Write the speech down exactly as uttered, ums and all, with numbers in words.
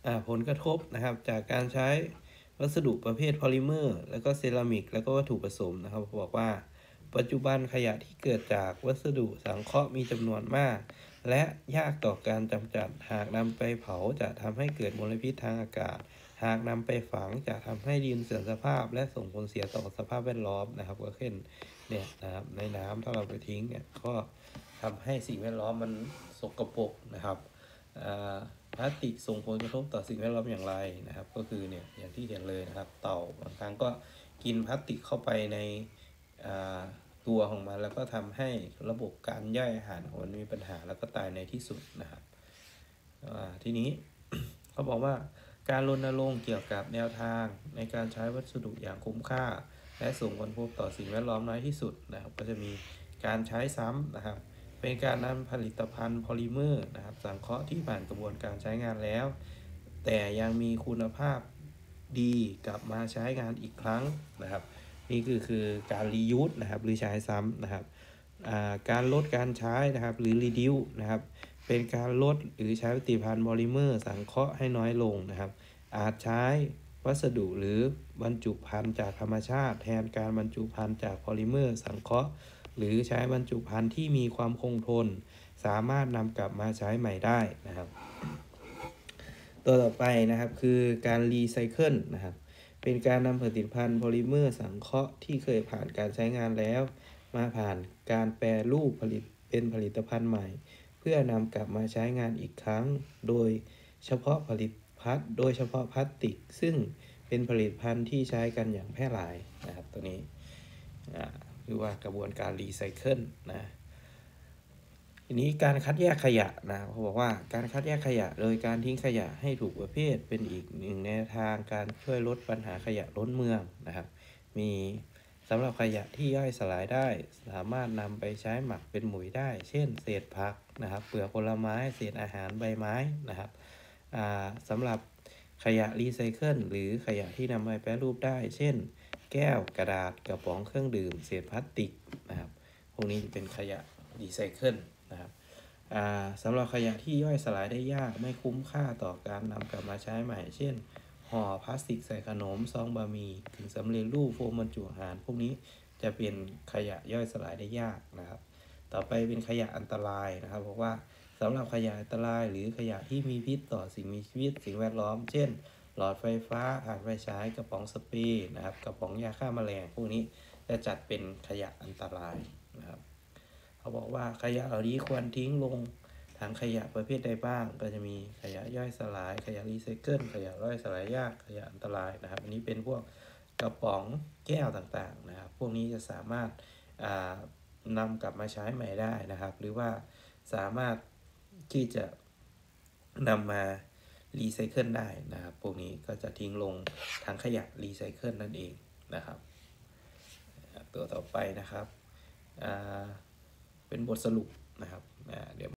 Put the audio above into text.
ผลกระทบนะครับจากการใช้วัสดุประเภทพอลิเมอร์แล้วก็เซรามิกแล้วก็วัตถุผสมนะครับบอกว่าปัจจุบันขยะที่เกิดจากวัสดุสังเคราะห์มีจำนวนมากและยากต่อการกำจัดหากนำไปเผาจะทำให้เกิดมลพิษทางอากาศหากนำไปฝังจะทำให้ดินเสื่อมสภาพและส่งผลเสียต่อสภาพแวดล้อมนะครับก็เช่นเนี่ยนะครับในน้ำถ้าเราไปทิ้งเนี่ยก็ทำให้สิ่งแวดล้อมมันสกปรกนะครับพลาสติกส่งผลกระทบต่อสิ่งแวดล้อมอย่างไรนะครับก็คือเนี่ยอย่างที่เห็นเลยนะครับเต่าบางครั้งก็กินพลาสติกเข้าไปในตัวของมันแล้วก็ทำให้ระบบการย่อยอาหารของมันมีปัญหาแล้วก็ตายในที่สุดนะครับทีนี้ เขาบอกว่าการรณรงค์เกี่ยวกับแนวทางในการใช้วัสดุอย่างคุ้มค่าและส่งผลกระทบต่อสิ่งแวดล้อมน้อยที่สุดนะครับก็จะมีการใช้ซ้ำนะครับเป็นการนำผลิตภัณฑ์พอลิเมอร์นะครับสังเคราะห์ที่ผ่านกระบวนการใช้งานแล้วแต่ยังมีคุณภาพดีกลับมาใช้งานอีกครั้งนะครับนี่คือคือการรียูสนะครับหรือใช้ซ้ำนะครับการลดการใช้นะครับหรือรีดิวนะครับเป็นการลดหรือใช้ผลิตภัณฑ์พอลิเมอร์สังเคราะห์ให้น้อยลงนะครับอาจใช้วัสดุหรือบรรจุภัณฑ์จากธรรมชาติแทนการบรรจุภัณฑ์จากพอลิเมอร์สังเคราะห์หรือใช้บรรจุภัณฑ์ที่มีความคงทนสามารถนำกลับมาใช้ใหม่ได้นะครับตัวต่อไปนะครับคือการรีไซเคิลนะครับเป็นการนำผลิตภัณฑ์พอลิเมอร์สังเคราะห์ที่เคยผ่านการใช้งานแล้วมาผ่านการแปรรูปผลิตเป็นผลิตภัณฑ์ใหม่เพื่อนำกลับมาใช้งานอีกครั้งโดยเฉพาะผลิตภัณฑ์โดยเฉพาะพลาสติกซึ่งเป็นผลิตภัณฑ์ที่ใช้กันอย่างแพร่หลายนะครับตัวนี้คือว่ากระบวนการรีไซเคิลนะทีนี้การคัดแยกขยะนะเขาบอกว่าการคัดแยกขยะโดยการทิ้งขยะให้ถูกประเภทเป็นอีกหนึ่งแนวทางการช่วยลดปัญหาขยะล้นเมืองนะครับมีสำหรับขยะที่ย่อยสลายได้สามารถนำไปใช้หมักเป็นหมุยได้เช่นเศษผักนะครับเปลือกผลไม้เศษอาหารใบไม้นะครับสำหรับขยะรีไซเคิลหรือขยะที่นำไปแปรรูปได้เช่นแก้วกระดาษกระป๋องเครื่องดื่มเศษพลาสติกนะครับพวกนี้เป็นขยะรีไซเคิลนะครับสำหรับขยะที่ย่อยสลายได้ยากไม่คุ้มค่าต่อการนำกลับมาใช้ใหม่เช่นห่อพลาสติกใส่ขนมซองบะหมี่ถึงสำเร็จรูปโฟมบรรจุอาหารพวกนี้จะเป็นขยะย่อยสลายได้ยากนะครับต่อไปเป็นขยะอันตรายนะครับบอกว่าสำหรับขยะอันตรายหรือขยะที่มีพิษต่อสิ่งมีชีวิตสิ่งแวดล้อมเช่นหลอดไฟฟ้าถ่านไฟฉายกระป๋องสเปรย์นะครับกระป๋องยาฆ่าแมลงพวกนี้จะจัดเป็นขยะอันตรายนะครับเขาบอกว่าขยะเหล่านี้ควรทิ้งลงถังขยะประเภทใดบ้างก็จะมีขยะย่อยสลายขยะรีไซเคิลขยะย่อยสลายยากขยะอันตรายนะครับอันนี้เป็นพวกกระป๋องแก้วต่างๆนะครับพวกนี้จะสามารถนำกลับมาใช้ใหม่ได้นะครับหรือว่าสามารถที่จะนำมารีไซเคิลได้นะครับพวกนี้ก็จะทิ้งลงถังขยะรีไซเคิลนั่นเองนะครับตัวต่อไปนะครับเป็นบทสรุปนะครับเดี๋ยว